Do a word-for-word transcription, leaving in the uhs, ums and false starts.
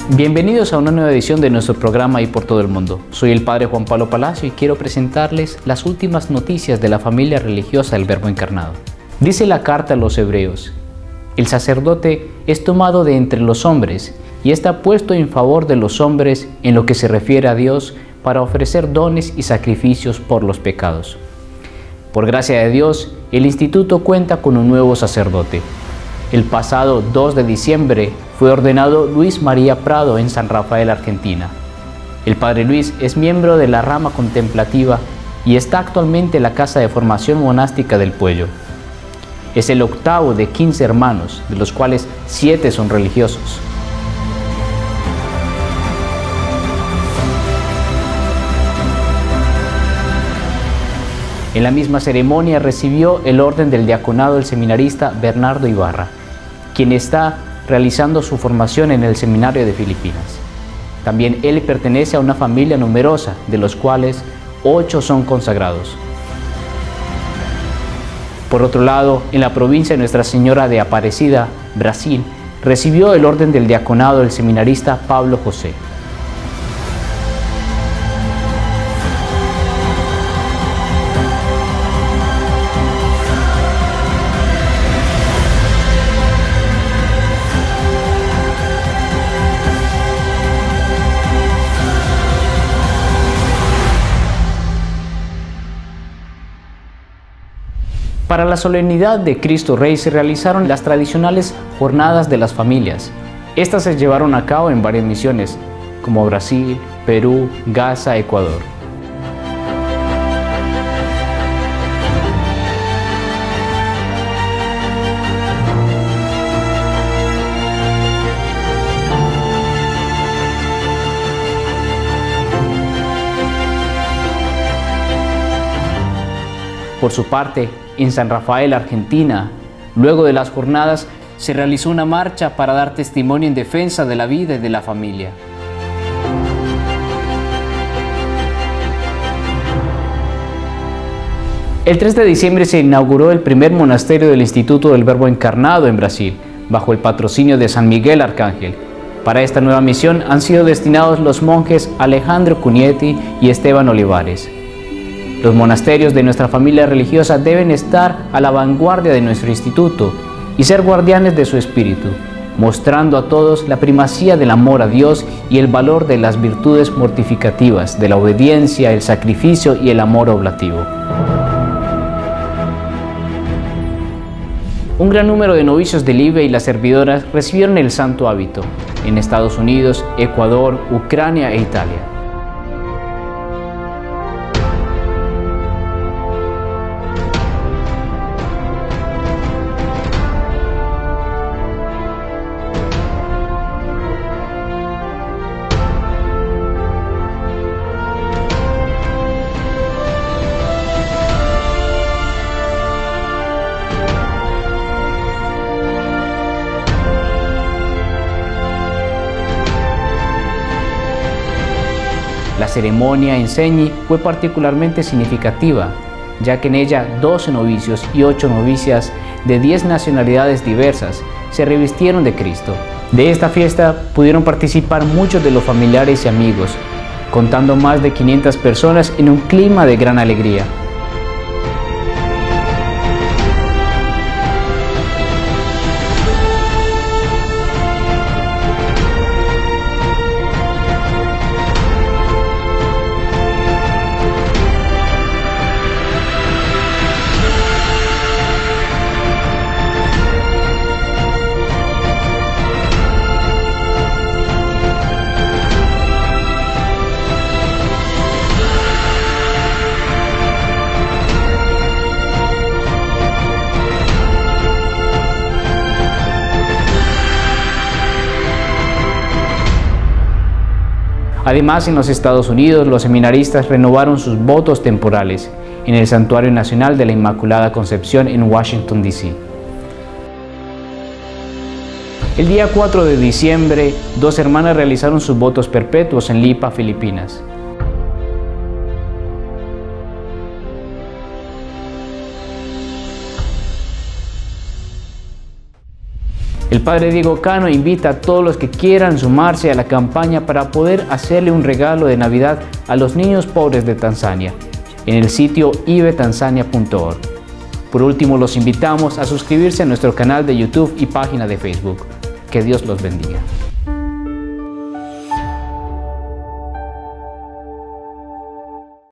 Bienvenidos a una nueva edición de nuestro programa Y por todo el mundo. Soy el Padre Juan Pablo Palacio y quiero presentarles las últimas noticias de la familia religiosa del Verbo encarnado. Dice la carta a los Hebreos: el sacerdote es tomado de entre los hombres y está puesto en favor de los hombres en lo que se refiere a Dios para ofrecer dones y sacrificios por los pecados. Por gracia de Dios, el instituto cuenta con un nuevo sacerdote. El pasado dos de diciembre fue ordenado Luis María Prado en San Rafael, Argentina. El Padre Luis es miembro de la rama contemplativa y está actualmente en la Casa de Formación Monástica del Puello. Es el octavo de quince hermanos, de los cuales siete son religiosos. En la misma ceremonia recibió el orden del diaconado el seminarista Bernardo Ibarra, quien está realizando su formación en el seminario de Filipinas. También él pertenece a una familia numerosa, de los cuales ocho son consagrados. Por otro lado, en la provincia de Nuestra Señora de Aparecida, Brasil, recibió el orden del diaconado el seminarista Pablo José. Para la solemnidad de Cristo Rey se realizaron las tradicionales jornadas de las familias. Estas se llevaron a cabo en varias misiones, como Brasil, Perú, Gaza, Ecuador. Por su parte, en San Rafael, Argentina, luego de las jornadas, se realizó una marcha para dar testimonio en defensa de la vida y de la familia. El tres de diciembre se inauguró el primer monasterio del Instituto del Verbo Encarnado en Brasil, bajo el patrocinio de San Miguel Arcángel. Para esta nueva misión han sido destinados los monjes Alejandro Cugnetti y Esteban Olivares. Los monasterios de nuestra familia religiosa deben estar a la vanguardia de nuestro instituto y ser guardianes de su espíritu, mostrando a todos la primacía del amor a Dios y el valor de las virtudes mortificativas, de la obediencia, el sacrificio y el amor oblativo. Un gran número de novicios del I B E y las servidoras recibieron el santo hábito en Estados Unidos, Ecuador, Ucrania e Italia. La ceremonia en Señi fue particularmente significativa, ya que en ella doce novicios y ocho novicias de diez nacionalidades diversas se revistieron de Cristo. De esta fiesta pudieron participar muchos de los familiares y amigos, contando más de quinientas personas en un clima de gran alegría. Además, en los Estados Unidos, los seminaristas renovaron sus votos temporales en el Santuario Nacional de la Inmaculada Concepción en Washington, D C El día cuatro de diciembre, dos hermanas realizaron sus votos perpetuos en Lipa, Filipinas. El padre Diego Cano invita a todos los que quieran sumarse a la campaña para poder hacerle un regalo de Navidad a los niños pobres de Tanzania en el sitio i b e tanzania punto org. Por último, los invitamos a suscribirse a nuestro canal de YouTube y página de Facebook. Que Dios los bendiga.